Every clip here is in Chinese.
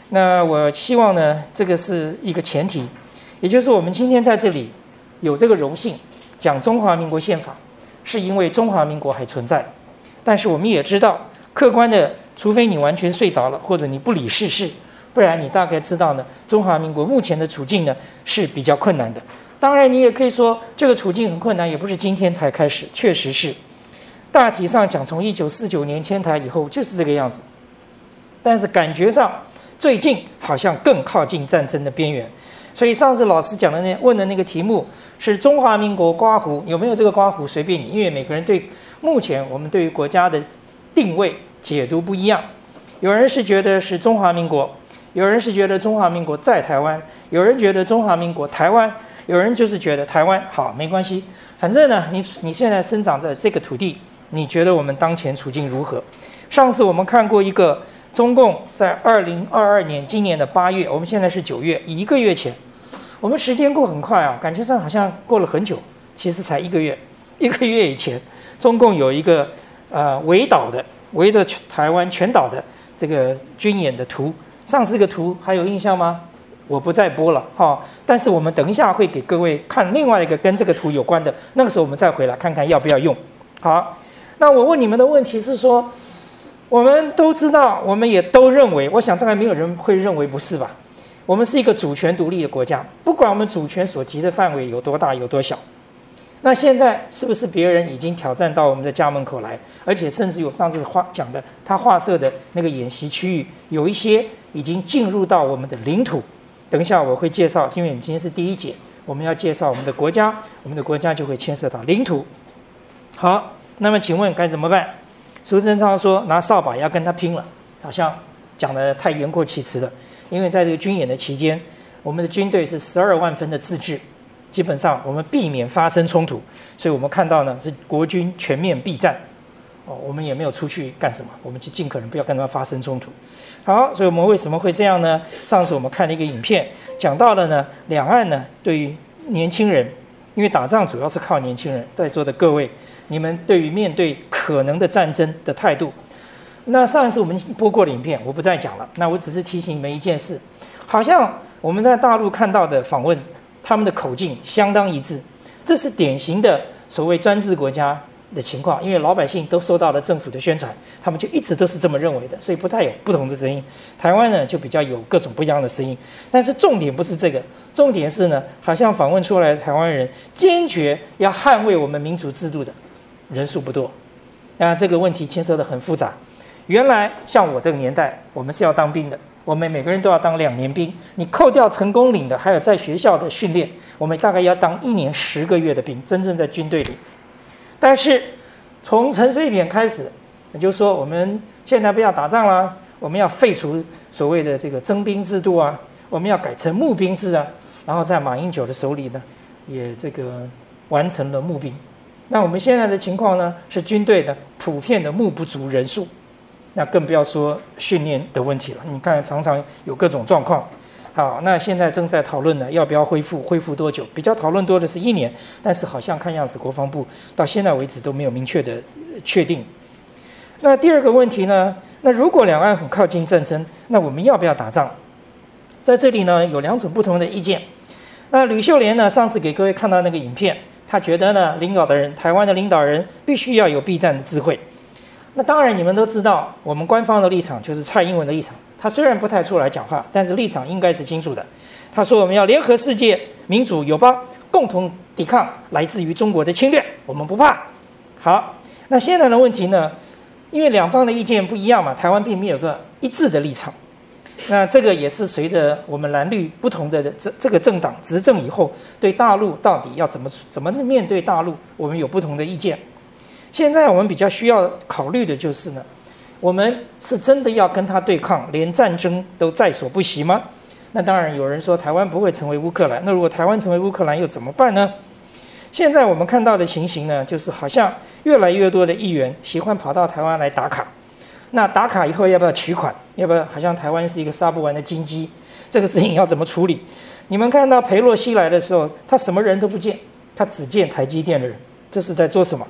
那我希望呢，这个是一个前提，也就是我们今天在这里有这个荣幸讲中华民国宪法，是因为中华民国还存在。但是我们也知道，客观的，除非你完全睡着了，或者你不理世事，不然你大概知道呢，中华民国目前的处境呢是比较困难的。当然，你也可以说这个处境很困难，也不是今天才开始，确实是。大体上讲，从1949年迁台以后就是这个样子。但是感觉上，最近好像更靠近战争的边缘。所以上次老师讲的问的那个题目是中华民国刮胡，有没有这个刮胡随便你，因为每个人对目前我们对于国家的定位解读不一样。有人是觉得是中华民国，有人是觉得中华民国在台湾，有人觉得中华民国台湾，有人就是觉得台湾好没关系，反正呢你现在生长在这个土地，你觉得我们当前处境如何？上次我们看过一个中共在2022年今年的8月，我们现在是9月，1个月前。我们时间过很快啊，感觉上好像过了很久，其实才1个月。1个月以前，中共有一个围着台湾全岛的这个军演的图。上次这个图还有印象吗？我不再播了哈。但是我们等一下会给各位看另外一个跟这个图有关的，那个时候我们再回来看看要不要用。好，那我问你们的问题是说，我们都知道，我们也都认为，我想大概没有人会认为不是吧？我们是一个主权独立的国家，不管我们主权所及的范围有多大有多小。那现在是不是别人已经挑战到我们的家门口来，而且甚至有上次讲的他画设的那个演习区域，有一些已经进入到我们的领土。等一下我会介绍，因为我们今天是第1节，我们要介绍我们的国家，我们的国家就会牵涉到领土。好，那么请问该怎么办？苏贞昌说拿扫把要跟他拼了，好像讲得太言过其实了。因为在这个军演的期间，我们的军队是12万分的自治，基本上我们避免发生冲突，所以我们看到呢是国军全面避战，我们也没有出去干什么，我们就尽可能不要跟他发生冲突。好，所以我们为什么会这样呢？上次我们看了一个影片，讲到了呢两岸呢对于年轻人，因为打仗主要是靠年轻人，在座的各位，你们对于面对可能的战争的态度。那上一次我们播过的影片，我不再讲了。那我只是提醒你们一件事，好像我们在大陆看到的访问，他们的口径相当一致，这是典型的所谓专制国家的情况。因为老百姓都受到了政府的宣传，他们就一直都是这么认为的，所以不太有不同的声音。台湾呢，就比较有各种不一样的声音，但是重点不是这个，重点是呢，好像访问出来的台湾人坚决要捍卫我们民主制度的人数不多。当然，这个问题牵涉得很复杂。原来像我这个年代，我们是要当兵的，我们每个人都要当2年兵。你扣掉成功领的，还有在学校的训练，我们大概要当1年10个月的兵，真正在军队里。但是从陈水扁开始，也就是说我们现在不要打仗啦，我们要废除所谓的这个征兵制度啊，我们要改成募兵制啊。然后在马英九的手里呢，也这个完成了募兵。那我们现在的情况呢，是军队的普遍的募不足人数。那更不要说训练的问题了，你看常常有各种状况。好，那现在正在讨论呢，要不要恢复多久？比较讨论多的是1年，但是好像看样子国防部到现在为止都没有明确的确定。那第二个问题呢？那如果两岸很靠近战争，那我们要不要打仗？在这里呢，有2种不同的意见。那吕秀莲呢，上次给各位看到那个影片，他觉得呢，台湾的领导人必须要有避战的智慧。那当然，你们都知道，我们官方的立场就是蔡英文的立场。他虽然不太出来讲话，但是立场应该是清楚的。他说我们要联合世界民主友邦，共同抵抗来自于中国的侵略，我们不怕。好，那现在的问题呢？因为两方的意见不一样嘛，台湾并没有个一致的立场。那这个也是随着我们蓝绿不同的这个政党执政以后，对大陆到底要怎么面对大陆，我们有不同的意见。现在我们比较需要考虑的就是呢，我们是真的要跟他对抗，连战争都在所不惜吗？那当然有人说台湾不会成为乌克兰，那如果台湾成为乌克兰又怎么办呢？现在我们看到的情形呢，就是好像越来越多的议员喜欢跑到台湾来打卡。那打卡以后要不要取款？要不要好像台湾是一个杀不完的金鸡？这个事情要怎么处理？你们看到裴洛西来的时候，他什么人都不见，他只见台积电的人，这是在做什么？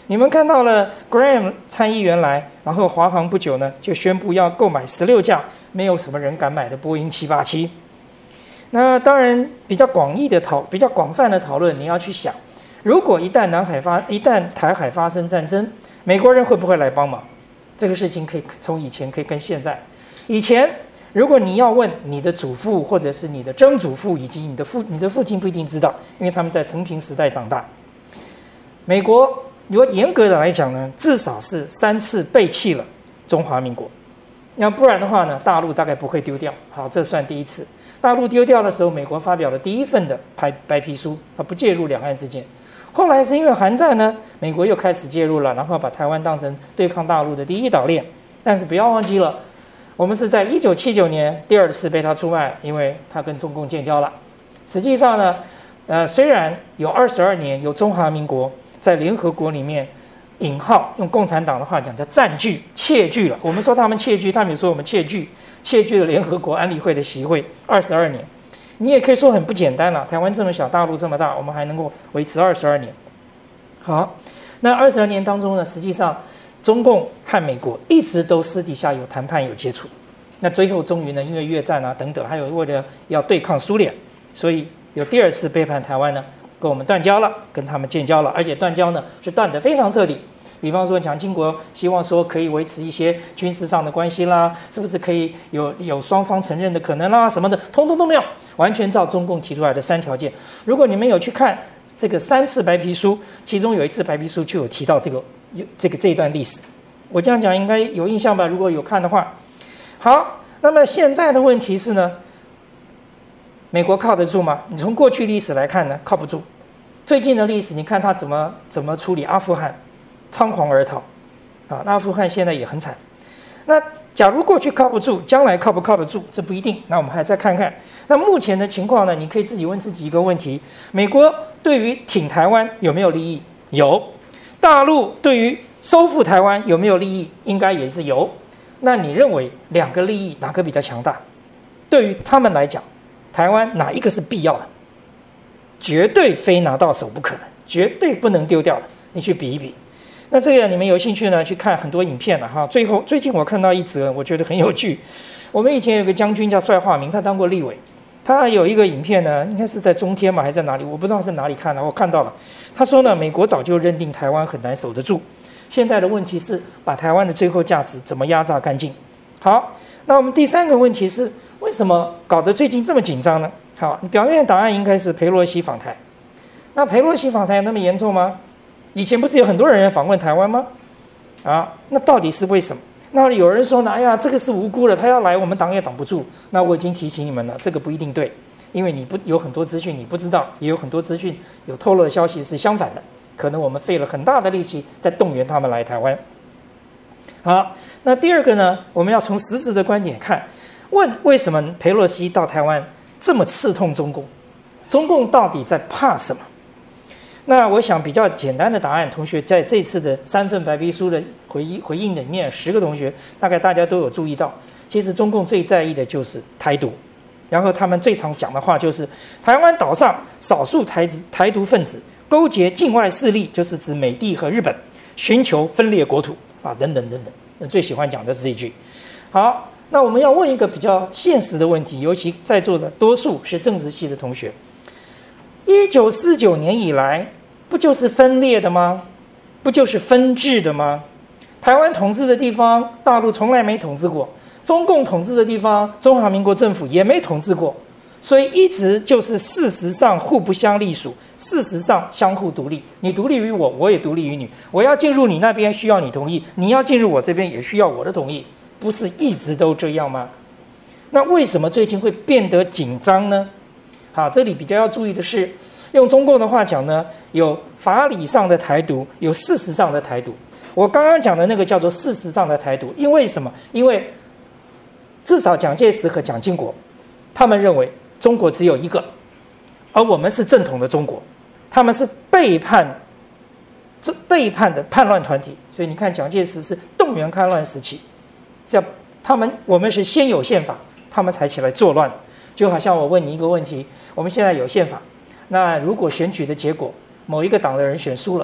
你们看到了 Graham 参议员来，然后华航不久呢就宣布要购买16架没有什么人敢买的波音787。那当然比较广泛的讨论，你要去想，如果一旦台海发生战争，美国人会不会来帮忙？这个事情可以从以前可以跟现在。以前如果你要问你的祖父或者是你的曾祖父以及你的父亲不一定知道，因为他们在承平时代长大。美国如果严格的来讲呢，至少是3次背弃了中华民国。那不然的话呢，大陆大概不会丢掉。好，这算第一次。大陆丢掉的时候，美国发表了第一份的白皮书，它不介入两岸之间。后来是因为韩战呢，美国又开始介入了，然后把台湾当成对抗大陆的第一岛链。但是不要忘记了，我们是在1979年第2次被他出卖，因为他跟中共建交了。实际上呢，虽然有22年有中华民国在联合国里面引号用共产党的话讲叫占据、窃据了。我们说他们窃据，他们也说我们窃据了联合国安理会的席位22年。你也可以说很不简单了，台湾这么小，大陆这么大，我们还能够维持22年。好，那22年当中呢，实际上中共和美国一直都私底下有谈判、有接触。那最后终于呢，因为越战啊等等，还有为了要对抗苏联，所以有第2次背叛台湾呢，跟我们断交了，跟他们建交了，而且断交呢是断得非常彻底。比方说，蒋经国希望说可以维持一些军事上的关系啦，是不是可以有双方承认的可能啦，什么的，通通都没有，完全照中共提出来的3条件。如果你们有去看这个3次白皮书，其中有1次白皮书就有提到这一段历史。我这样讲应该有印象吧？如果有看的话，好，那么现在的问题是呢，美国靠得住吗？你从过去历史来看呢，靠不住。最近的历史，你看他怎么处理阿富汗。仓皇而逃，啊，阿富汗现在也很惨。那假如过去靠不住，将来靠不靠得住，这不一定。那我们还再看看。那目前的情况呢？你可以自己问自己一个问题：美国对于挺台湾有没有利益？有。大陆对于收复台湾有没有利益？应该也是有。那你认为2个利益哪个比较强大？对于他们来讲，台湾哪一个是必要的？绝对非拿到手不可的，绝对不能丢掉的。你去比一比。那这个你们有兴趣呢，去看很多影片了哈。最近我看到一则，我觉得很有趣。我们以前有个将军叫帅化明，他当过立委，他有一个影片呢，应该是在中天嘛，还是在哪里？我不知道是哪里看的，我看到了。他说呢，美国早就认定台湾很难守得住，现在的问题是把台湾的最后价值怎么压榨干净。好，那我们第3个问题是，为什么搞得最近这么紧张呢？好，表面答案应该是裴洛西访台。那裴洛西访台有那么严重吗？以前不是有很多人访问台湾吗？啊，那到底是为什么？那有人说呢，哎呀，这个是无辜的，他要来，我们挡也挡不住。那我已经提醒你们了，这个不一定对，因为有很多资讯你不知道，也有很多资讯有透露的消息是相反的，可能我们费了很大的力气在动员他们来台湾。好，那第2个呢，我们要从实质的观点看，问为什么裴洛西到台湾这么刺痛中共？中共到底在怕什么？那我想比较简单的答案，同学在这次的3份白皮书的回应里面，10个同学大概大家都有注意到，其实中共最在意的就是台独，然后他们最常讲的话就是台湾岛上少数台独分子勾结境外势力，就是指美帝和日本，寻求分裂国土啊，等等等等。最喜欢讲的是这一句。好，那我们要问一个比较现实的问题，尤其在座的多数是政治系的同学。1949年以来，不就是分裂的吗？不就是分治的吗？台湾统治的地方，大陆从来没统治过；中共统治的地方，中华民国政府也没统治过。所以一直就是事实上互不相隶属，事实上相互独立。你独立于我，我也独立于你。我要进入你那边需要你同意，你要进入我这边也需要我的同意，不是一直都这样吗？那为什么最近会变得紧张呢？好，这里比较要注意的是，用中共的话讲呢，有法理上的台独，有事实上的台独。我刚刚讲的那个叫做事实上的台独，因为什么？因为至少蒋介石和蒋经国，他们认为中国只有一个，而我们是正统的中国，他们是背叛的叛乱团体。所以你看，蒋介石是动员戡乱时期，我们是先有宪法，他们才起来作乱。就好像我问你一个问题，我们现在有宪法，那如果选举的结果某一个党的人选输了，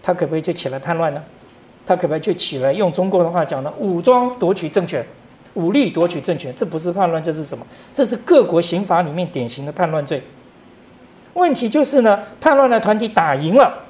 他可不可以就起来叛乱呢？他可不可以就起来用中国的话讲呢，武装夺取政权，武力夺取政权？这不是叛乱，这是什么？这是各国刑法里面典型的叛乱罪。问题就是呢，叛乱的团体打赢了，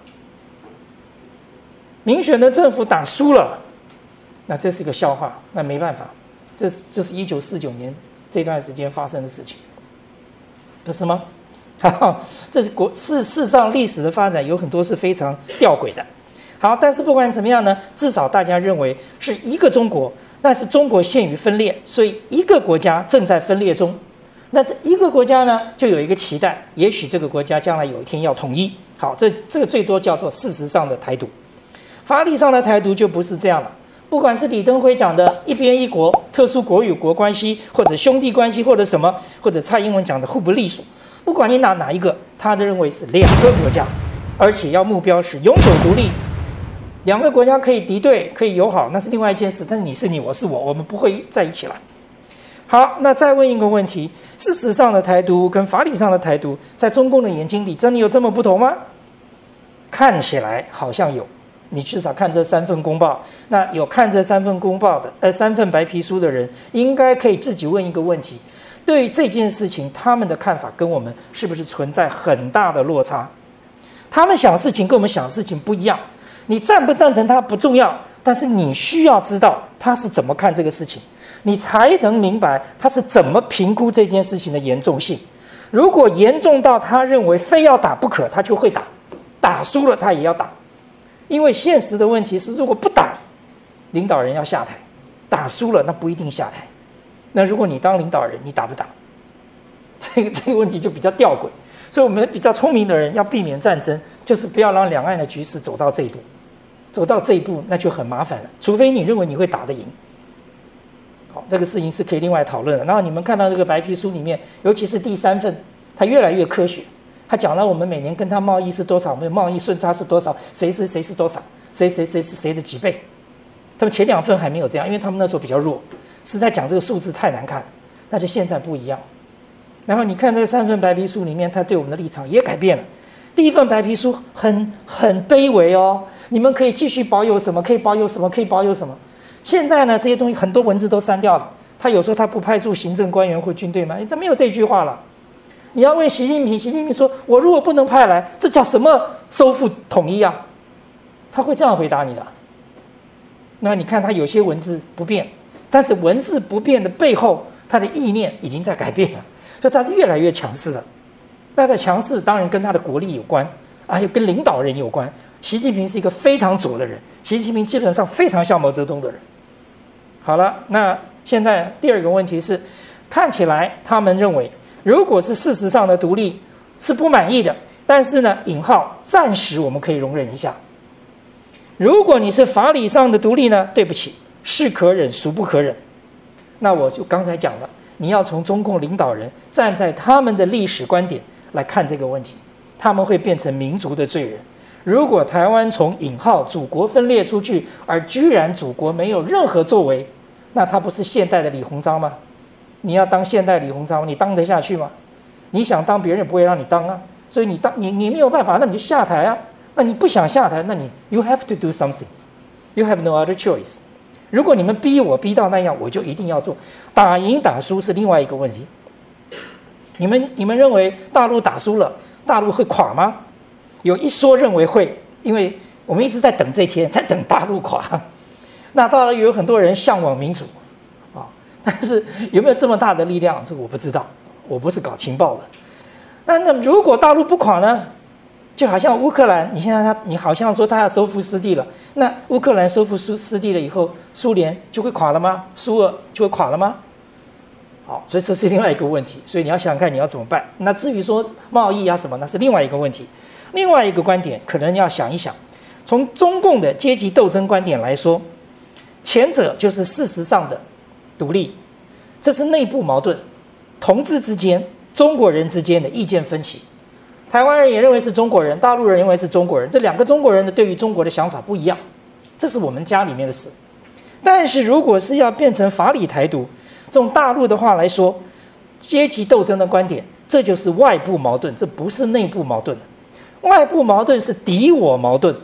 民选的政府打输了，那这是一个笑话，那没办法，这是1949年这段时间发生的事情，不是吗？这是事实上历史的发展有很多是非常吊诡的。好，但是不管怎么样呢，至少大家认为是一个中国，但是中国陷于分裂，所以一个国家正在分裂中。那这一个国家呢，就有一个期待，也许这个国家将来有一天要统一。好，这个最多叫做事实上的台独，法理上的台独就不是这样了。不管是李登辉讲的一边一国、特殊国与国关系，或者兄弟关系，或者什么，或者蔡英文讲的互不隶属，不管你哪一个，他认为是两个国家，而且要目标是永久独立。两个国家可以敌对，可以友好，那是另外一件事。但是你是你，我是我，我们不会在一起了。好，那再问一个问题：事实上的台独跟法理上的台独，在中共的眼睛里，真的有这么不同吗？看起来好像有。你至少看这3份公报，那有看这3份公报的，3份白皮书的人，应该可以自己问一个问题：对于这件事情，他们的看法跟我们是不是存在很大的落差？他们想事情跟我们想事情不一样。你赞不赞成他不重要，但是你需要知道他是怎么看这个事情，你才能明白他是怎么评估这件事情的严重性。如果严重到他认为非要打不可，他就会打，打输了他也要打。因为现实的问题是，如果不打，领导人要下台；打输了，那不一定下台。那如果你当领导人，你打不打？这个问题就比较吊诡。所以，我们比较聪明的人要避免战争，就是不要让两岸的局势走到这一步。走到这一步，那就很麻烦了。除非你认为你会打得赢。好，这个事情是可以另外讨论的。然后你们看到这个白皮书里面，尤其是第3份，它越来越科学。他讲了我们每年跟他贸易是多少，我们贸易顺差是多少，谁是多少，谁是谁的几倍。他们前2份还没有这样，因为他们那时候比较弱，实在讲这个数字太难看。但是现在不一样。然后你看这3份白皮书里面，他对我们的立场也改变了。第1份白皮书很卑微哦，你们可以继续保有什么，可以保有什么，可以保有什么。现在呢，这些东西很多文字都删掉了。他有时候他不派驻行政官员或军队吗？这没有这句话了。你要问习近平，习近平说：“我如果不能派来，这叫什么收复统一啊？”他会这样回答你的。那你看他有些文字不变，但是文字不变的背后，他的意念已经在改变了，所以他是越来越强势了。他的强势当然跟他的国力有关，还有跟领导人有关。习近平是一个非常左的人，习近平基本上非常像毛泽东的人。好了，那现在第2个问题是，看起来他们认为，如果是事实上的独立是不满意的，但是呢，暂时我们可以容忍一下。如果你是法理上的独立呢，对不起，是可忍孰不可忍。那我就刚才讲了，你要从中共领导人站在他们的历史观点来看这个问题，他们会变成民族的罪人。如果台湾从祖国分裂出去，而居然祖国没有任何作为，那他不是现代的李鸿章吗？你要当现代李鸿章，你当得下去吗？你想当，别人也不会让你当啊。所以你没有办法，那你就下台啊。那你不想下台，那你 you have to do something, you have no other choice。如果你们逼我逼到那样，我就一定要做。打赢打输是另外一个问题。你们认为大陆打输了，大陆会垮吗？有一说认为会，因为我们一直在等这一天，在等大陆垮。那当然有很多人向往民主啊，但是有没有这么大的力量，这个我不知道，我不是搞情报的。那如果大陆不垮呢？就好像乌克兰，你好像说他要收复失地了，那乌克兰收复失地了以后，苏联就会垮了吗？苏俄就会垮了吗？好，所以这是另外一个问题，所以你要想想看你要怎么办。那至于说贸易啊什么，那是另外一个问题。另外一个观点可能要想一想，从中共的阶级斗争观点来说，前者就是事实上的独立，这是内部矛盾，同志之间、中国人之间的意见分歧。台湾人也认为是中国人，大陆人认为是中国人，这2个中国人的对于中国的想法不一样，这是我们家里面的事。但是如果是要变成法理台独，用大陆的话来说，阶级斗争的观点，这就是外部矛盾，这不是内部矛盾。外部矛盾是敌我矛盾，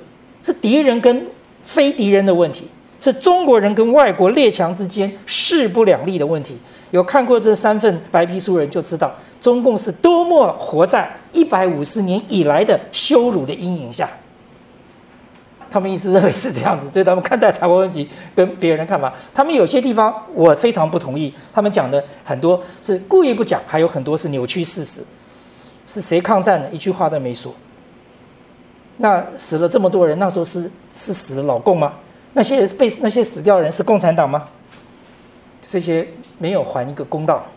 是敌人跟非敌人的问题，是中国人跟外国列强之间势不两立的问题。有看过这3份白皮书的人就知道，中共是多么活在150年以来的羞辱的阴影下。他们一直认为是这样子，所以他们看待台湾问题跟别人看法，他们有些地方我非常不同意，他们讲的很多是故意不讲，还有很多是扭曲事实。是谁抗战的？一句话都没说。那死了这么多人，那时候是死了老共吗？那些死掉的人是共产党吗？这些没有还一个公道。